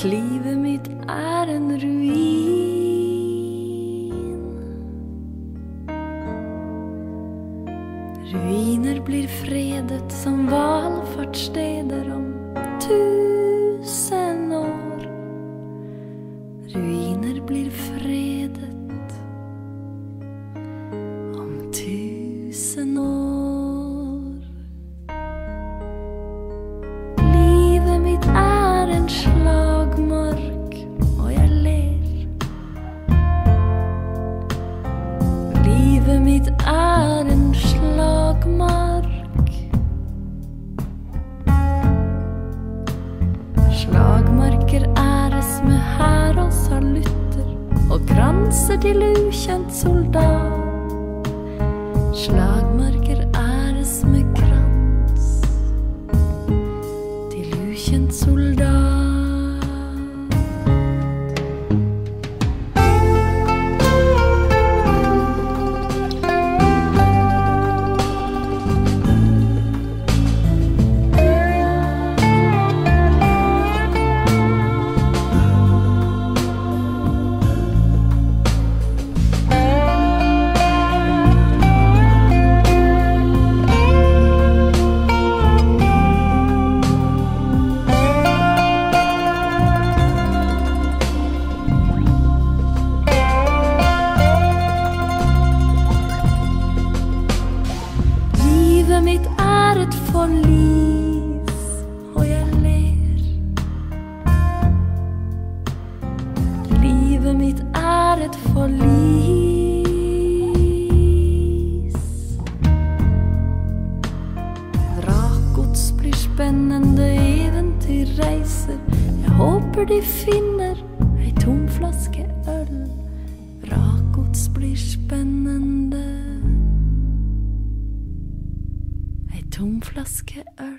Livet mitt en ruin. Ruiner blir fredet som valfartssteder om 1000 år. Ruiner blir fredet om 1000 år. Livet mitt en slagmark, og jeg ler. Livet mitt en slagmark. Slagmarker æres med hær og salutter og kranser til ukjent soldat. Slagmarker æres med krans til ukjent soldat. Livet mitt et forlis, og jeg ler. Livet mitt et forlis. Vrakgods blir spennende, eventyr reiser. Jeg håper de finner ei tom flaske øl. Vrakgods blir spennende, ei tom flaske øl.